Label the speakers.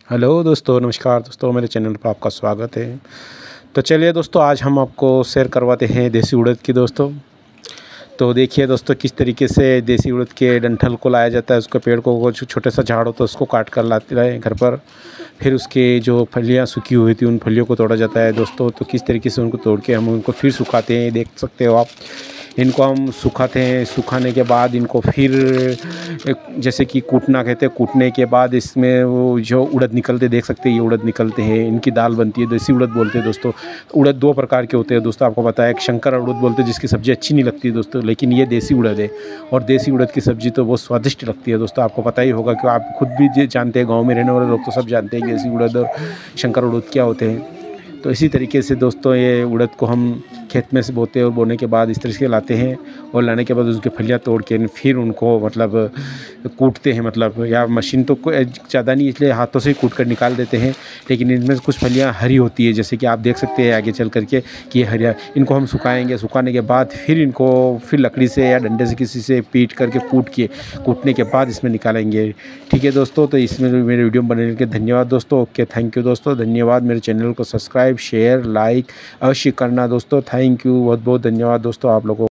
Speaker 1: Hello दोस्तों, नमस्कार दोस्तों, मेरे चैनल पर आपका स्वागत है। तो चलिए दोस्तों, आज हम आपको शेयर करवाते हैं देसी उड़द की दोस्तों। तो देखिए दोस्तों, किस तरीके से देसी उड़द के डंठल को लाया जाता है। उसके पेड़ को छोटा सा झाड़ होता है, उसको काट कर लाते हैं घर पर। फिर उसके जो फलियां सूखी हुई थी, उन फलियों को तोड़ा जाता है दोस्तों। तो किस तरीके से उनको तोड़ के हम उनको फिर सुखाते हैं, देख सकते हो आप। इनको हम सुखाते हैं, सुखाने के बाद इनको फिर जैसे कि कूटना कहते हैं। कूटने के बाद इसमें वो जो उड़द निकलते, देख सकते हैं ये उड़द निकलते हैं। इनकी दाल बनती है, देसी उड़द बोलते हैं दोस्तों। उड़द दो प्रकार के होते हैं दोस्तों, आपको पता है। एक शंकर उड़द बोलते हैं, जिसकी सब्ज़ी अच्छी नहीं लगती दोस्तों, लेकिन ये देसी उड़द है। और देसी उड़द की सब्ज़ी तो बहुत स्वादिष्ट लगती है दोस्तों। आपको पता ही होगा कि आप खुद भी जानते हैं, गाँव में रहने वाले लोग तो सब जानते हैं कि देसी उड़द और शंकर उड़द क्या होते हैं। तो इसी तरीके से दोस्तों ये उड़द को हम खेत में से बोते हैं और बोने के बाद इस तरीके से लाते हैं। और लाने के बाद उसकी फलियाँ तोड़ के फिर उनको मतलब कूटते हैं, मतलब या मशीन तो ज़्यादा नहीं, इसलिए हाथों से ही कूट कर निकाल देते हैं। लेकिन इनमें कुछ फलियाँ हरी होती है, जैसे कि आप देख सकते हैं आगे चल करके कि ये हरिया। इनको हम सुखाएंगे, सुखाने के बाद फिर इनको फिर लकड़ी से या डंडे से किसी से पीट करके कूटने के बाद इसमें निकालेंगे। ठीक है दोस्तों, तो इसमें मेरे वीडियो बनाने के धन्यवाद दोस्तों। ओके, थैंक यू दोस्तों, धन्यवाद। मेरे चैनल को सब्सक्राइब, शेयर, लाइक अवश्य करना दोस्तों। थैंक यू, बहुत बहुत धन्यवाद दोस्तों आप लोगों को।